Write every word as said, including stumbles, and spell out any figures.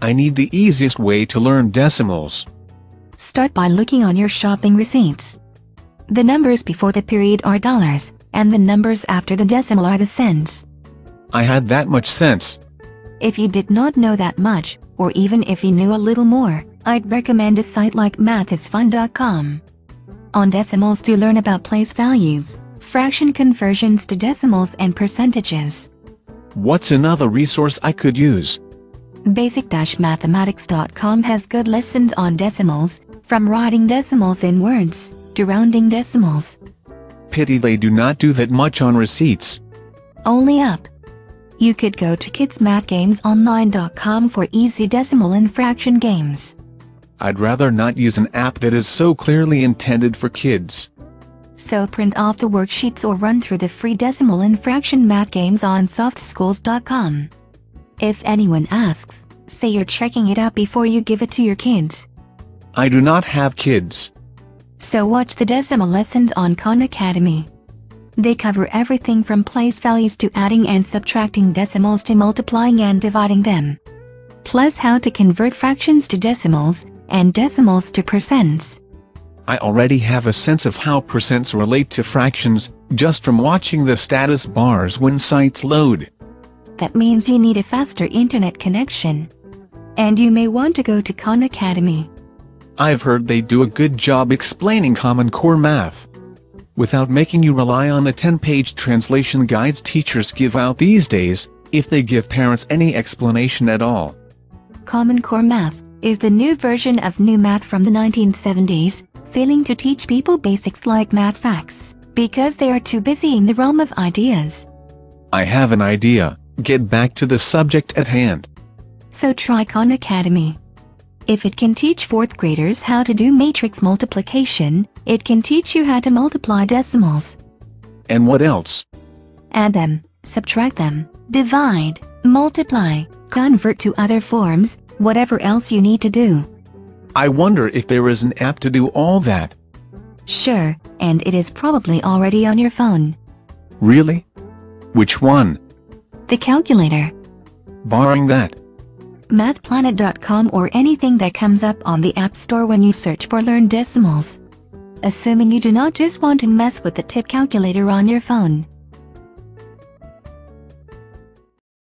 I need the easiest way to learn decimals. Start by looking on your shopping receipts. The numbers before the period are dollars, and the numbers after the decimal are the cents. I had that much sense. If you did not know that much, or even if you knew a little more, I'd recommend a site like math is fun dot com. On decimals to learn about place values, fraction conversions to decimals and percentages. What's another resource I could use? basic mathematics dot com has good lessons on decimals, from writing decimals in words, to rounding decimals. Pity they do not do that much on receipts. Only up. You could go to kids math games online dot com for easy decimal and fraction games. I'd rather not use an app that is so clearly intended for kids. So print off the worksheets or run through the free decimal and fraction math games on soft schools dot com. If anyone asks, say you're checking it out before you give it to your kids. I do not have kids. So watch the decimal lessons on Khan Academy. They cover everything from place values to adding and subtracting decimals to multiplying and dividing them. Plus how to convert fractions to decimals, and decimals to percents. I already have a sense of how percents relate to fractions, just from watching the status bars when sites load. That means you need a faster internet connection. And you may want to go to Khan Academy. I've heard they do a good job explaining Common Core math, without making you rely on the ten-page translation guides teachers give out these days, if they give parents any explanation at all. Common Core Math is the new version of New Math from the nineteen seventies, failing to teach people basics like math facts, because they are too busy in the realm of ideas. I have an idea. Get back to the subject at hand. So try Khan Academy. If it can teach fourth graders how to do matrix multiplication, it can teach you how to multiply decimals. And what else? Add them, subtract them, divide, multiply, convert to other forms, whatever else you need to do. I wonder if there is an app to do all that. Sure, and it is probably already on your phone. Really? Which one? The calculator. Barring that. math planet dot com or anything that comes up on the App Store when you search for Learn Decimals. Assuming you do not just want to mess with the tip calculator on your phone.